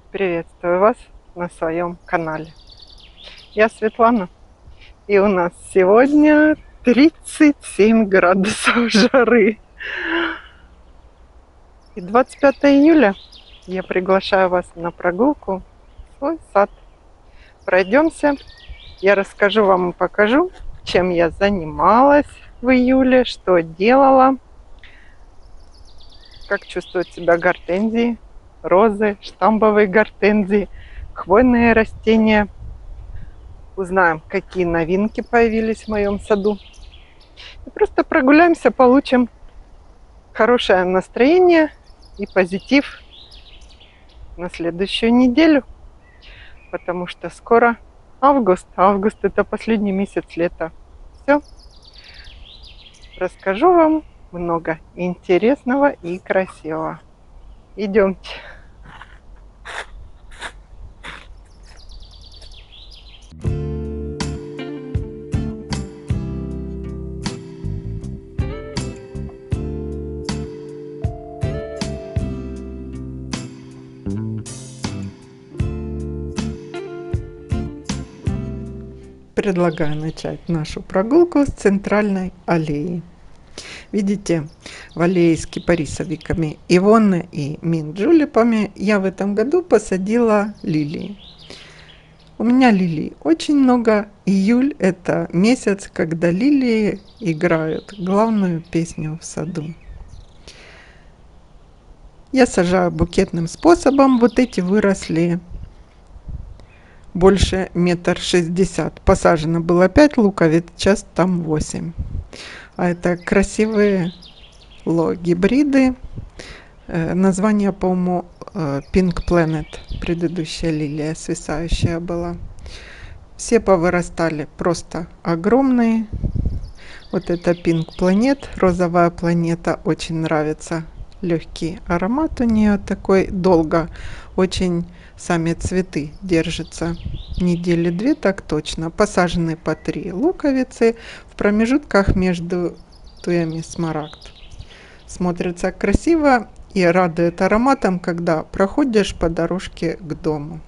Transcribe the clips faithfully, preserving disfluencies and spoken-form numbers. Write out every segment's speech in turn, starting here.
Приветствую вас на своем канале. Я Светлана, и у нас сегодня тридцать семь градусов жары. И двадцать пятое июля я приглашаю вас на прогулку в свой сад. Пройдемся, я расскажу вам и покажу, чем я занималась в июле, что делала, как чувствуют себя гортензии, розы, штамбовые гортензии, хвойные растения. Узнаем, какие новинки появились в моем саду. И просто прогуляемся, получим хорошее настроение и позитив на следующую неделю. Потому что скоро август. Август – это последний месяц лета. Все. Расскажу вам много интересного и красивого. Идемте. Предлагаю начать нашу прогулку с центральной аллеи. Видите, в аллее с кипарисовиками Ивонны и минт-джулепами я в этом году посадила лилии. У меня лилий очень много. Июль – это месяц, когда лилии играют главную песню в саду. Я сажаю букетным способом. Вот эти выросли больше метр шестьдесят. Посажено было пять луковиц, сейчас там восемь. А это красивые ло-гибриды. Э, название, по-моему, э, Pink Planet. Предыдущая лилия свисающая была. Все повырастали просто огромные. Вот это Pink Planet, розовая планета, очень нравится. Легкий аромат у нее такой, долго очень сами цветы держатся. Недели две так точно. Посажены по три луковицы в промежутках между туями смарагд. Смотрится красиво и радует ароматом, когда проходишь по дорожке к дому.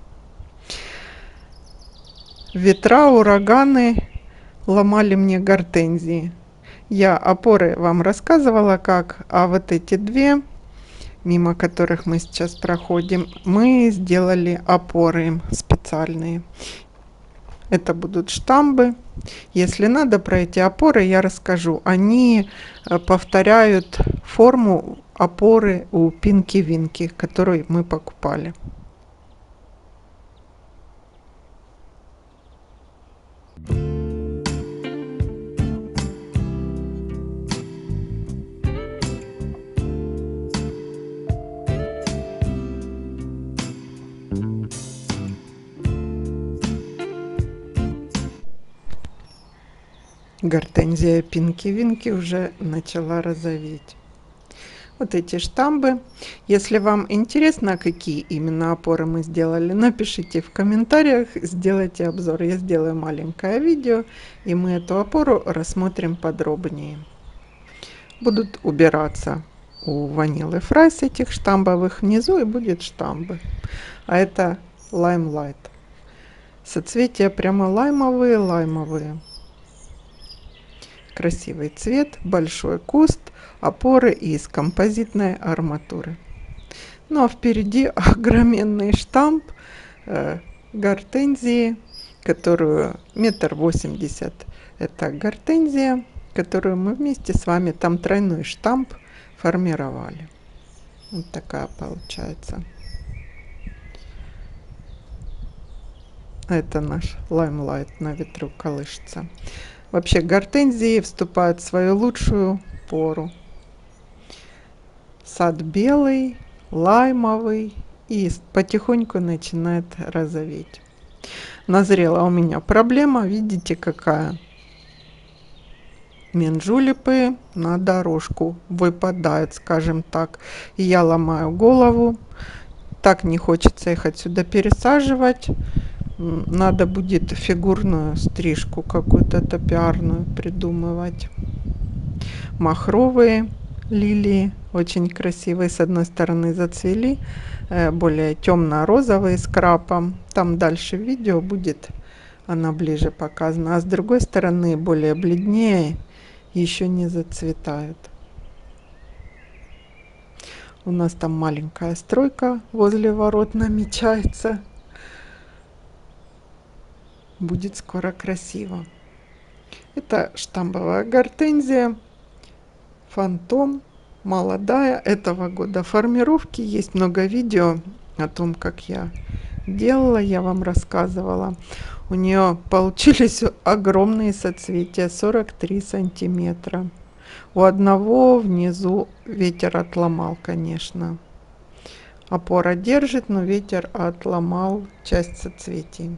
Ветра, ураганы ломали мне гортензии. Я опоры вам рассказывала как, а вот эти две, мимо которых мы сейчас проходим, мы сделали опоры специальные. Это будут штамбы. Если надо про эти опоры, я расскажу. Они повторяют форму опоры у Пинки-Винки, которую мы покупали. Гортензия Пинки-Винки уже начала розоветь. Вот эти штамбы. Если вам интересно, какие именно опоры мы сделали, напишите в комментариях, сделайте обзор. Я сделаю маленькое видео, и мы эту опору рассмотрим подробнее. Будут убираться у ванилы фрайс этих штамбовых внизу, и будет штамбы. А это лаймлайт. Соцветия прямо лаймовые, лаймовые. Красивый цвет, большой куст, опоры из композитной арматуры. Ну а впереди огроменный штамп э, гортензии, которую метр восемьдесят. Это гортензия, которую мы вместе с вами, там тройной штамп, формировали. Вот такая получается. Это наш лаймлайт на ветру колышется. Вообще гортензии вступают в свою лучшую пору. Сад белый, лаймовый и потихоньку начинает розоветь. Назрела у меня проблема, видите какая? Минт-джулепы на дорожку выпадают, скажем так. И я ломаю голову. Так не хочется их отсюда пересаживать. Надо будет фигурную стрижку какую-то топиарную придумывать. Махровые лилии очень красивые. С одной стороны зацвели, э, более темно-розовые с крапом. Там дальше в видео будет она ближе показана. А с другой стороны более бледнее, еще не зацветают. У нас там маленькая стройка возле ворот намечается. Будет скоро красиво. Это штамбовая гортензия, фантом, молодая, этого года формировки. Есть много видео о том, как я делала, я вам рассказывала. У нее получились огромные соцветия, сорок три сантиметра. У одного внизу ветер отломал, конечно. Опора держит, но ветер отломал часть соцветий.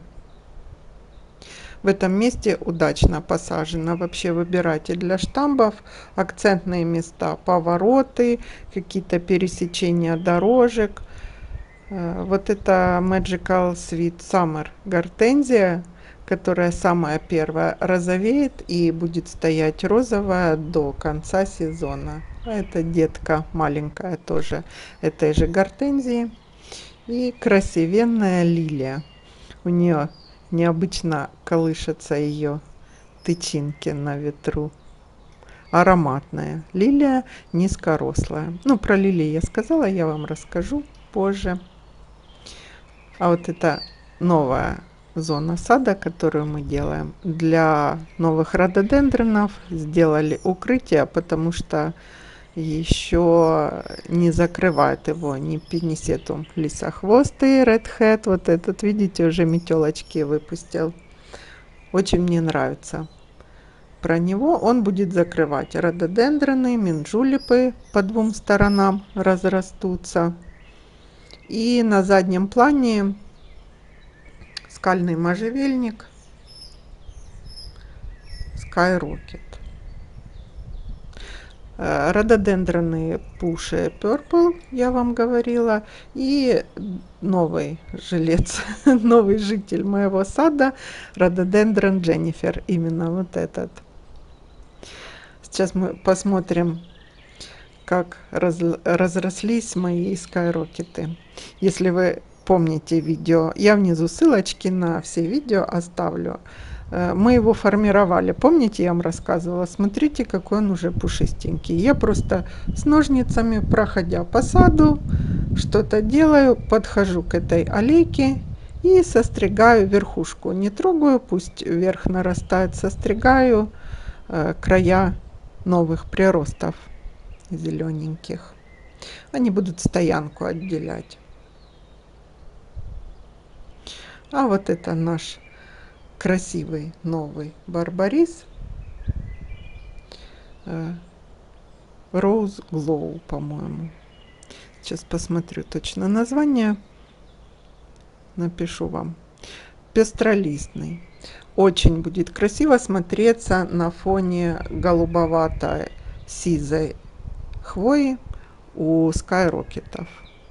В этом месте удачно посажено. Вообще выбирайте для штамбов акцентные места, повороты, какие-то пересечения дорожек. Вот это Magical Sweet Summer гортензия, которая самая первая, розовеет и будет стоять розовая до конца сезона. А это детка маленькая тоже этой же гортензии. И красивенная лилия. У нее необычно колышутся ее тычинки на ветру. Ароматная лилия, низкорослая. Ну, про лилии я сказала, я вам расскажу позже. А вот это новая зона сада, которую мы делаем. Для новых рододендронов сделали укрытие, потому что еще не закрывает его ни пенисетум лисохвостый, Red Hat. Вот этот, видите, уже метелочки выпустил. Очень мне нравится. Про него он будет закрывать рододендроны, минджулипы по двум сторонам разрастутся. И на заднем плане скальный можжевельник Skyrocket. Рододендроны Pushy Purple, я вам говорила, и новый жилец, новый житель моего сада, рододендрон Дженнифер, именно вот этот. Сейчас мы посмотрим, как раз, разрослись мои скайрокеты. Если вы помните видео, я внизу ссылочки на все видео оставлю. Мы его формировали, помните, я вам рассказывала, смотрите, какой он уже пушистенький. Я просто с ножницами, проходя по саду, что-то делаю, подхожу к этой аллейке и состригаю верхушку. Не трогаю, пусть вверх нарастает, состригаю э, края новых приростов зелененьких. Они будут стоянку отделять. А вот это наш красивый новый барбарис. Rose Glow, по-моему. Сейчас посмотрю точно название. Напишу вам. Пестролистный. Очень будет красиво смотреться на фоне голубоватой сизой хвои у скайрокетов.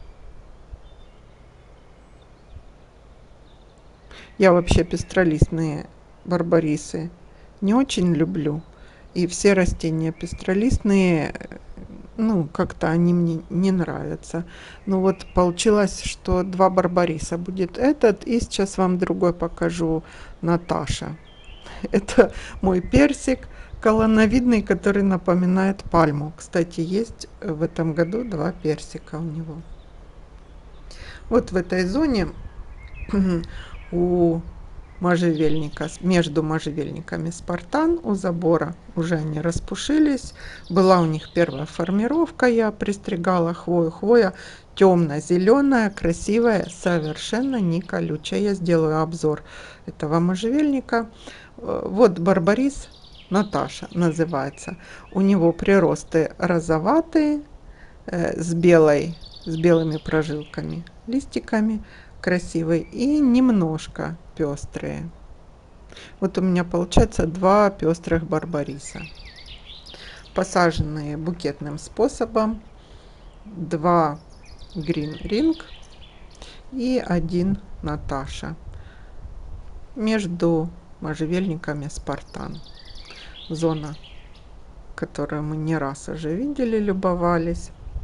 Я вообще пестролистные барбарисы не очень люблю. И все растения пестролистные, ну, как-то они мне не нравятся. Ну вот получилось, что два барбариса будет этот. И сейчас вам другой покажу, Наташа. Это мой персик колоновидный, который напоминает пальму. Кстати, есть в этом году два персика у него. Вот в этой зоне у можжевельника, между можжевельниками Спартан, у забора уже они распушились. Была у них первая формировка, я пристригала хвою. Хвоя темно-зеленая, красивая, совершенно не колючая. Я сделаю обзор этого можжевельника. Вот барбарис Наташа называется. У него приросты розоватые, э, с белой, с белыми прожилками, листиками. Красивый и немножко пестрые. Вот у меня получается два пестрых барбариса, посаженные букетным способом. Два Green Ring и один Наташа между можжевельниками Спартан. Зона, которую мы не раз уже видели, любовались.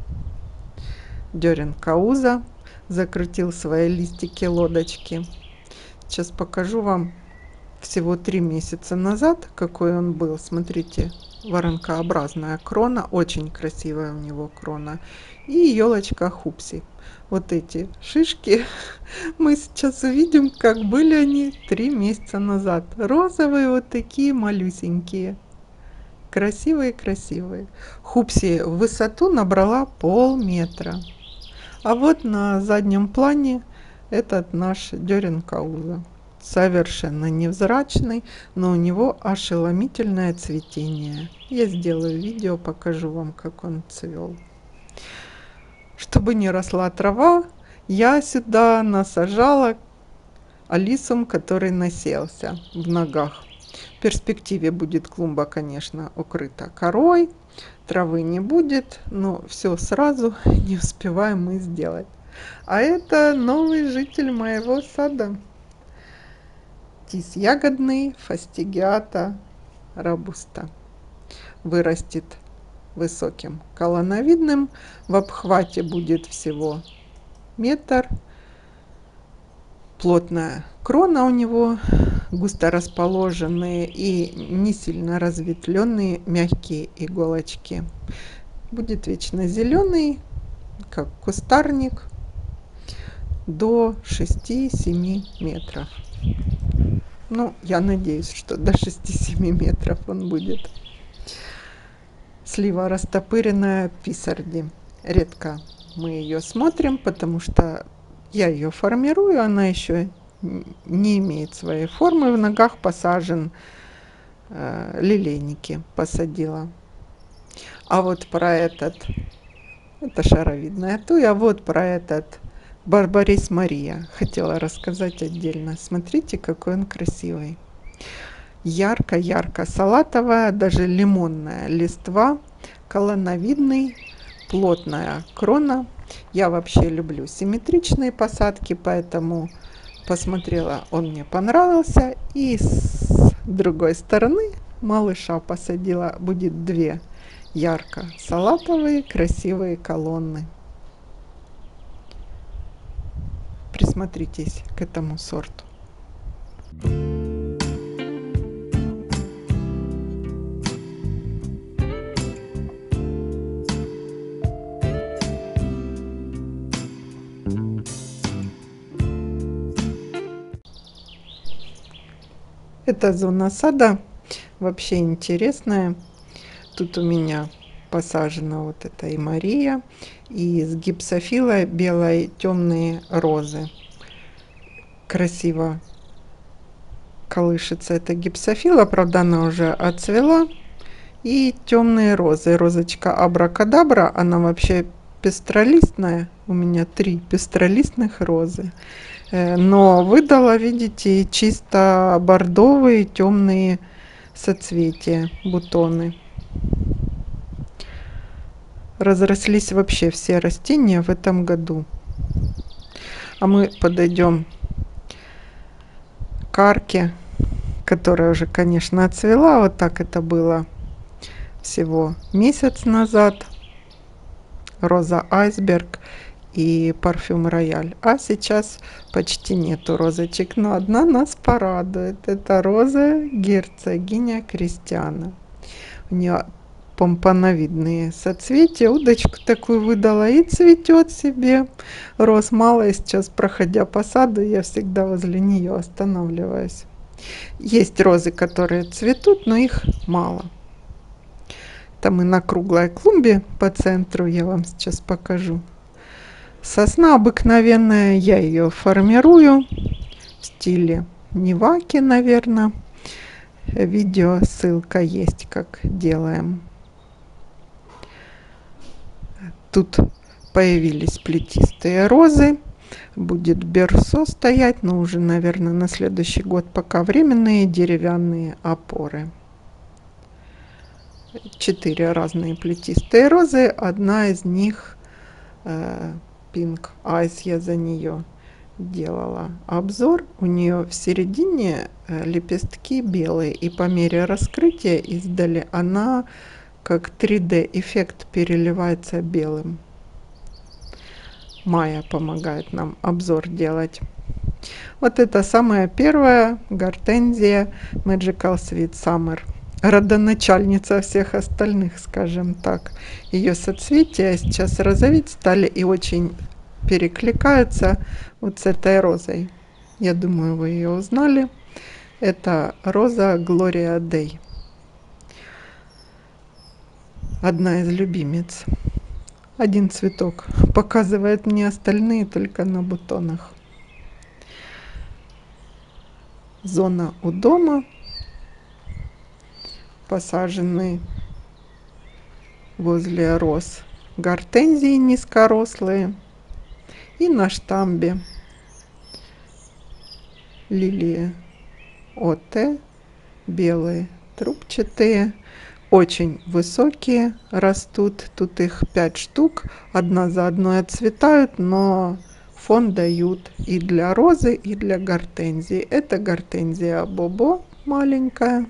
дерен кауза. Закрутил свои листики лодочки. Сейчас покажу вам всего три месяца назад, какой он был. Смотрите, воронкообразная крона, очень красивая у него крона. И елочка Хупси. Вот эти шишки мы сейчас увидим, как были они три месяца назад. Розовые вот такие малюсенькие. Красивые-красивые. Хупси в высоту набрала полметра. А вот на заднем плане этот наш дерен кауза. Совершенно невзрачный, но у него ошеломительное цветение. Я сделаю видео, покажу вам, как он цвел. Чтобы не росла трава, я сюда насажала алисум, который населся в ногах. В перспективе будет клумба, конечно, укрыта корой, травы не будет, но все сразу не успеваем мы сделать. А это новый житель моего сада. Тис ягодный, фастигиата робуста. Вырастет высоким колоновидным, в обхвате будет всего метр. Плотная крона у него, густо расположенные и не сильно разветвленные мягкие иголочки. Будет вечно зеленый, как кустарник, до шести-семи метров. Ну, я надеюсь, что до шести-семи метров он будет. Слива растопыренная писарди. Редко мы ее смотрим, потому что я ее формирую, она еще не имеет своей формы. В ногах посажен э, лилейники, посадила. А вот про этот, это шаровидная туя, а вот про этот Барбарис Мария хотела рассказать отдельно. Смотрите, какой он красивый. Ярко-ярко салатовая, даже лимонная листва, колоновидный, плотная крона. Я вообще люблю симметричные посадки, поэтому посмотрела, он мне понравился. И с другой стороны малыша посадила. Будет две ярко-салатовые красивые колонны. Присмотритесь к этому сорту. Эта зона сада вообще интересная. Тут у меня посажена вот эта и Мария, и с гипсофила белой темные розы. Красиво колышется эта гипсофила, правда она уже отцвела. И темные розы. Розочка абракадабра, она вообще пестролистная. У меня три пестролистных розы. Но выдала, видите, чисто бордовые темные соцветия, бутоны. Разрослись вообще все растения в этом году. А мы подойдем к арке, которая уже, конечно, отцвела. Вот так это было всего месяц назад. Роза Айсберг и парфюм Рояль. А сейчас почти нету розочек, но одна нас порадует. Это роза герцогиня Кристиана. У нее помпоновидные соцветия. Удочку такую выдала и цветет себе. Роз мало, и сейчас, проходя по саду, я всегда возле нее останавливаюсь. Есть розы, которые цветут, но их мало. Там и на круглой клумбе по центру, я вам сейчас покажу. Сосна обыкновенная, я ее формирую в стиле Неваки, наверное. Видео, ссылка есть, как делаем. Тут появились плетистые розы. Будет берсо стоять, но уже, наверное, на следующий год, пока временные деревянные опоры. Четыре разные плетистые розы. Одна из них э, Pink Eyes, я за нее делала обзор. У нее в середине э, лепестки белые, и по мере раскрытия издали она как три дэ эффект переливается белым. Майя помогает нам обзор делать. Вот это самая первая гортензия Magical Sweet Summer. Родоначальница всех остальных, скажем так. Ее соцветия сейчас розоветь стали и очень перекликаются вот с этой розой. Я думаю, вы ее узнали. Это роза Gloria Day. Одна из любимец. Один цветок показывает мне, остальные только на бутонах. Зона у дома. Посажены возле роз гортензии низкорослые. И на штамбе лилии ОТ, белые, трубчатые, очень высокие растут. Тут их пять штук, одна за одной отцветают, но фон дают и для розы, и для гортензии. Это гортензия Бобо маленькая.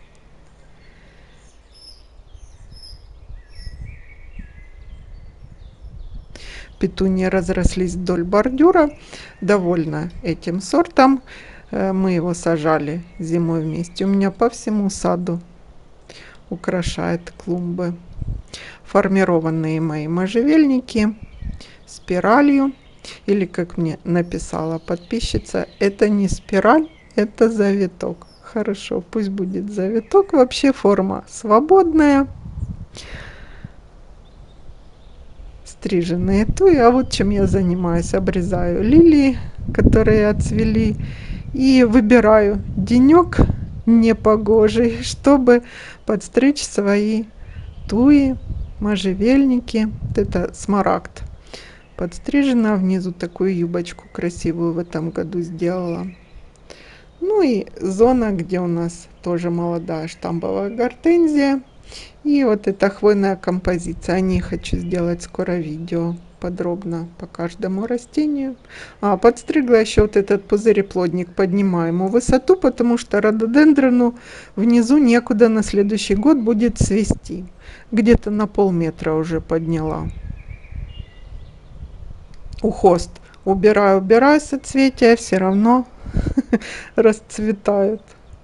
Петунии разрослись вдоль бордюра. Довольна этим сортом. Мы его сажали зимой вместе. У меня по всему саду украшает клумбы. Формированные мои можжевельники спиралью. Или, как мне написала подписчица, это не спираль, это завиток. Хорошо, пусть будет завиток. Вообще форма свободная. Стриженные туи. А вот чем я занимаюсь. Обрезаю лилии, которые отцвели. И выбираю денек непогожий, чтобы подстричь свои туи, можжевельники. Вот это смарагд. Подстрижена, внизу такую юбочку красивую в этом году сделала. Ну и зона, где у нас тоже молодая штамбовая гортензия. И вот эта хвойная композиция. О ней хочу сделать скоро видео подробно по каждому растению. А, подстригла еще вот этот пузыреплодник, поднимаю ему высоту, потому что рододендрону внизу некуда на следующий год будет цвести. Где-то на полметра уже подняла. Ухост убираю, убираю соцветия, все равно расцветают.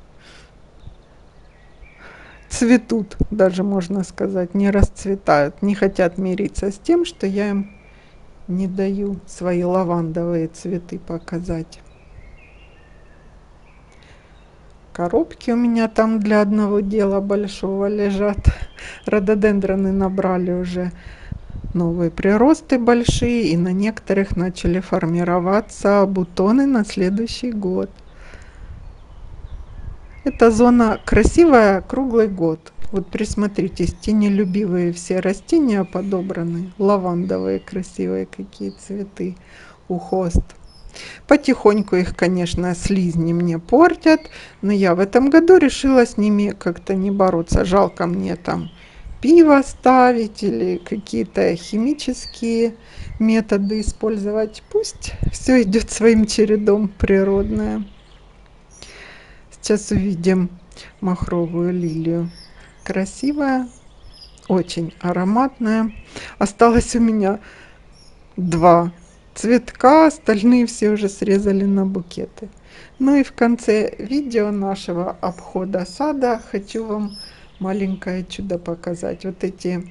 Цветут, даже можно сказать, не расцветают, не хотят мириться с тем, что я им не даю свои лавандовые цветы показать. Коробки у меня там для одного дела большого лежат. Рододендроны набрали уже новые приросты большие, и на некоторых начали формироваться бутоны на следующий год. Эта зона красивая круглый год. Вот присмотритесь, тенелюбивые все растения подобраны. Лавандовые красивые какие цветы. Ухост. Потихоньку их, конечно, слизни мне портят. Но я в этом году решила с ними как-то не бороться. Жалко мне там пиво ставить или какие-то химические методы использовать. Пусть все идет своим чередом природное. Сейчас увидим махровую лилию. Красивая, очень ароматная. Осталось у меня два цветка, остальные все уже срезали на букеты. Ну и в конце видео нашего обхода сада хочу вам маленькое чудо показать. Вот эти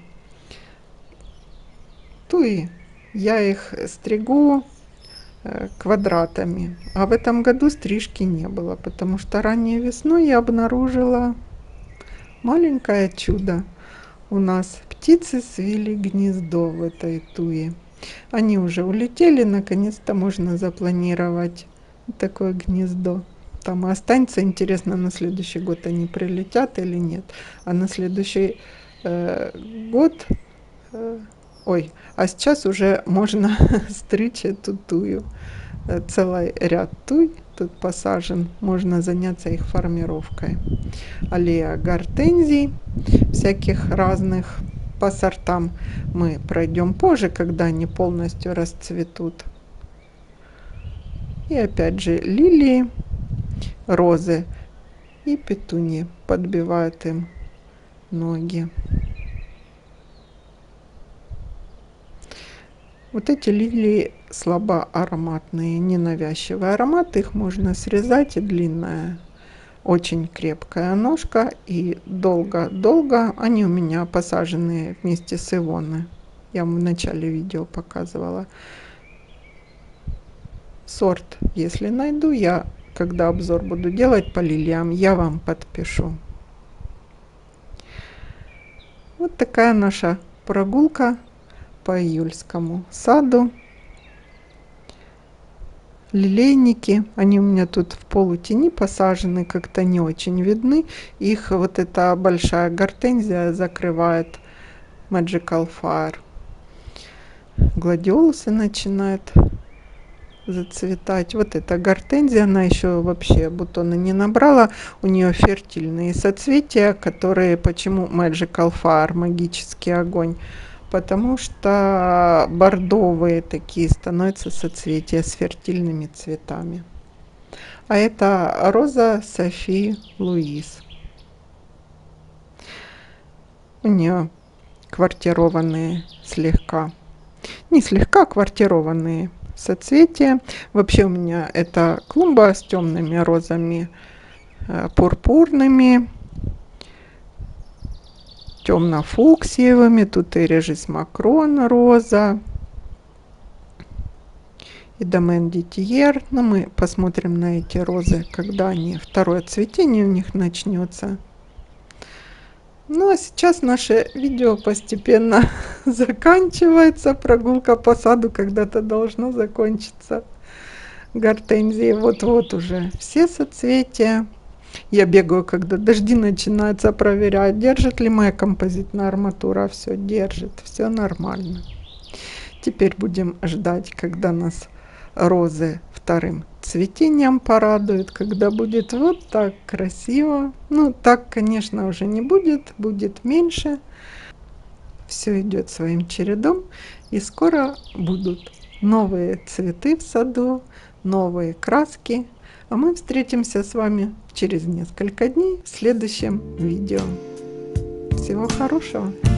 туи, я их стригу квадратами. А в этом году стрижки не было, потому что ранней весной я обнаружила маленькое чудо. У нас птицы свили гнездо в этой туе. Они уже улетели, наконец-то можно запланировать такое гнездо. Там и останется, интересно, на следующий год они прилетят или нет. А на следующий э, год... Э, ой, а сейчас уже можно стричь эту тую. Целый ряд туй тут посажен, можно заняться их формировкой. Аллея гортензий всяких разных. По сортам мы пройдем позже, когда они полностью расцветут. И опять же лилии, розы и петуньи подбивают им ноги. Вот эти лилии слабо ароматные, ненавязчивый аромат, их можно срезать, и длинная, очень крепкая ножка, и долго-долго они у меня посажены вместе с Ивоны. Я вам в начале видео показывала. Сорт, если найду, я, когда обзор буду делать по лилиям, я вам подпишу. Вот такая наша прогулка по июльскому саду. Лилейники, они у меня тут в полутени посажены, как-то не очень видны. Их вот эта большая гортензия закрывает, Magical Fire. Гладиолусы начинают зацветать. Вот эта гортензия, она еще вообще бутоны не набрала. У нее фертильные соцветия, которые, почему Magical Fire, магический огонь? Потому что бордовые такие становятся соцветия с фертильными цветами. А это роза Софи Луис. У нее квартированные слегка, не слегка, квартированные соцветия. Вообще у меня это клумба с темными розами, пурпурными, темно-фуксиевыми. Тут и Режис Макрон роза, и Домен Дитьер. Но мы посмотрим на эти розы, когда они, второе цветение у них начнется. Ну а сейчас наше видео постепенно заканчивается. Прогулка по саду когда-то должна закончиться. Гортензии вот-вот уже все соцветия. Я бегаю, когда дожди начинаются, проверяю, держит ли моя композитная арматура. Все держит, все нормально. Теперь будем ждать, когда нас розы вторым цветением порадуют, когда будет вот так красиво. Ну, так, конечно, уже не будет, будет меньше. Все идет своим чередом, и скоро будут новые цветы в саду, новые краски. А мы встретимся с вами через несколько дней в следующем видео. Всего хорошего!